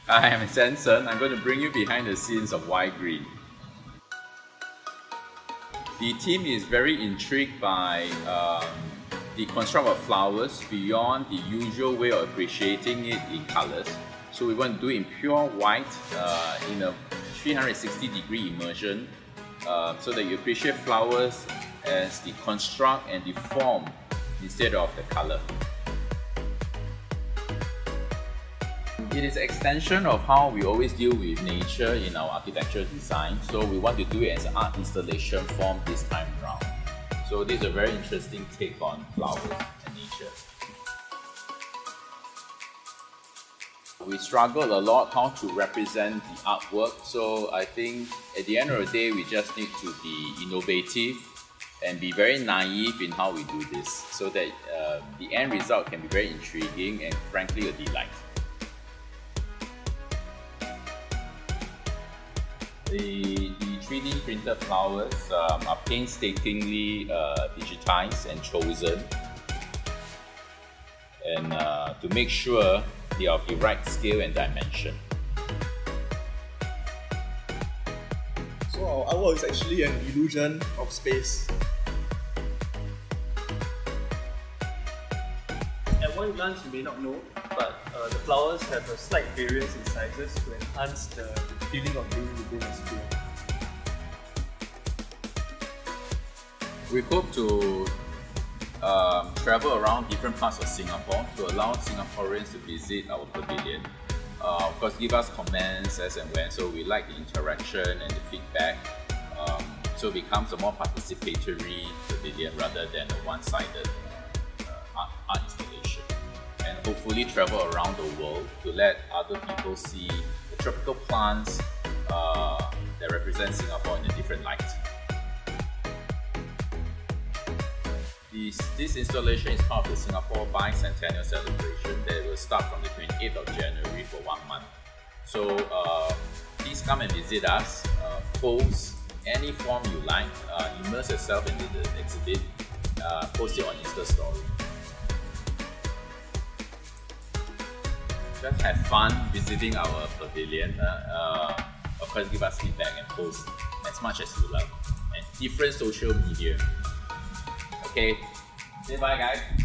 I am Sanson. I'm going to bring you behind the scenes of Why Green. The team is very intrigued by the construct of flowers beyond the usual way of appreciating it in colors. So we want to do it in pure white in a 360-degree immersion so that you appreciate flowers as the construct and the form instead of the color. It is an extension of how we always deal with nature in our architecture design, so we want to do it as an art installation form this time around. So this is a very interesting take on flowers and nature. We struggled a lot how to represent the artwork, so I think at the end of the day we just need to be innovative and be very naive in how we do this, so that the end result can be very intriguing and frankly a delight. The 3D printed flowers are painstakingly digitized and chosen, and to make sure they are of the right scale and dimension. So our artwork is actually an illusion of space. At one glance you may not know, but the flowers have a slight variance in sizes to enhance the feeling of being within a sphere. We hope to travel around different parts of Singapore to allow Singaporeans to visit our pavilion. Of course, give us comments as and when, so we like the interaction and the feedback. So it becomes a more participatory pavilion rather than a one-sided art installation. And hopefully travel around the world to let other people see the tropical plants that represent Singapore in a different light. This installation is part of the Singapore Bicentennial celebration that will start from the 28th of January for 1 month. So please come and visit us, post any form you like, immerse yourself into the exhibit, post it on Insta Story. Just have fun visiting our pavilion. Of course, give us feedback and post as much as you love, and different social media. Okay, say bye guys.